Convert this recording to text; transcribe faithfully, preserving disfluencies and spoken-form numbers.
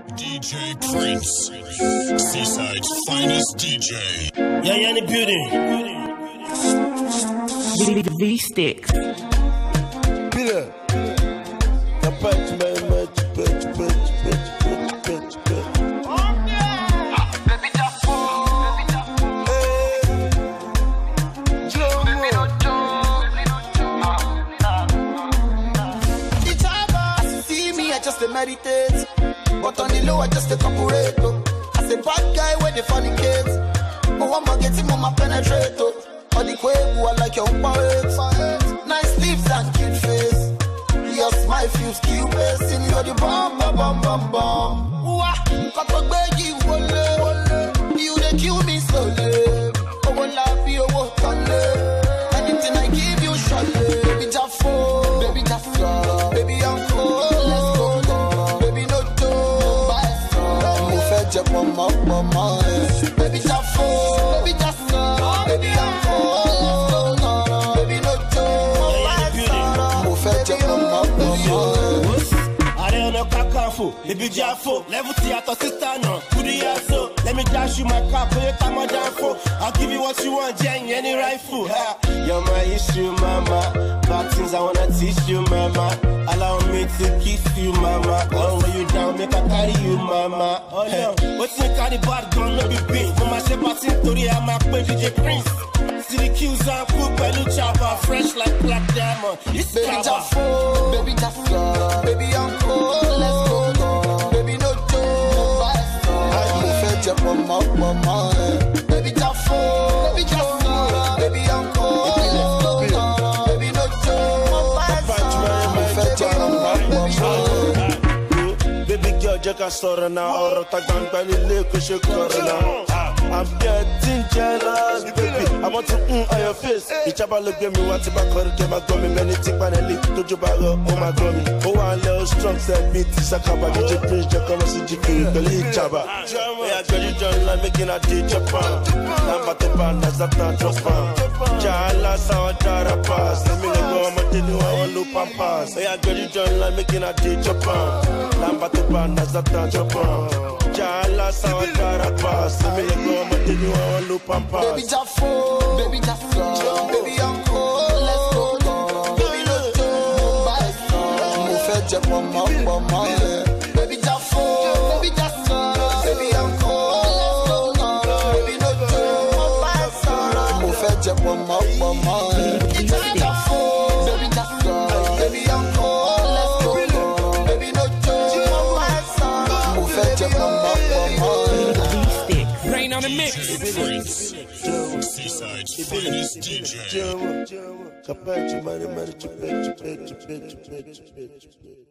D J Prince, Seaside's finest D J. Yeah, yeah, in the building. V-Sticks. Peter. The patch, man, much, patch, patch, patch, patch, patch, patch. Baby, that's all. Baby, that's all. Hey. Joe. Baby, no joke. Baby, no joke. Ichaba. See me, I just meditate. But on the low, I just a corporate. As a bad guy with the funny kids. Oh, I'm gonna get him on my penetrator. All the quaver, I like your poet. Nice lips and cute face. Your smile feels cute, in you're the bomb, bomb, bomb, bomb, bomb. Wah, cut a baggy, wole, you they kill me slowly. Oh, I love you, oh, anything I give you, surely. Baby, just fall, baby, just fall, baby, I'm cold, let's go. Jump on my, my mind. Baby, just fall, baby, just fall, baby, I'm fall, baby, no joke. Move it, jump on my, my mind. I don't know Kakafu, baby, Jaffo. Level T at sister, no, to the asso. Let me dash you my car, put your time on Jaffo. I'll give you what you want, Jang, any rifle. You're my issue, mama. Bad things I wanna teach you, mama. Allow me to kiss you, mama. I'll lay you down, make I carry you, mama. Oh no, what's the carry bad gun, no be beans. Mama say passing story, I'm a D J Prince. C D Q's and cool, belly Chaba, fresh like black diamond. It's baby, just fall, baby, just fall, baby, I'm cold, let's go, baby, no joke. I move it, jump on my, my mind. Baby, just fall, baby, just fall, baby, I'm cold, let's go, baby, no joke. Baby girl, just a story now. Or ta ganga ni leko she corner. I'm getting jealous, baby. I want to mm on your face. Ichaba look at me, want to back or get my gummy. Many tick panelli, to you bag up, oh my gummy. Oh, I love strong set beat, Sakaba, D J Prince, Jacoma, C D Q, and Chaba. Yeah, girl, you join like making a D J Japan. Number two band, Zlatan C D Q. Jala, Sawa, Jara, pass. Let me go, I'm a tell you, I want loop and pass. Yeah, girl, you join like making a D J Japan. Number two band, Zlatan C D Q. Jala, Sawa, Jara, pass. Let me go, I'm a tell you, I want loop and pass. Baby, just fall, baby, just fall, baby, I'm cold, let's go, baby, no joke. Move it, jump on my, my, my. Baby, just fall, baby, just fall, baby, I'm cold, let's go, baby, no joke. Move it, jump on my, my, my. Baby, just fall, baby, just fall, baby, I'm cold, let's go, baby, no joke. Move it, jump on my, my, my. Rain on the mix. Seaside's finest D J.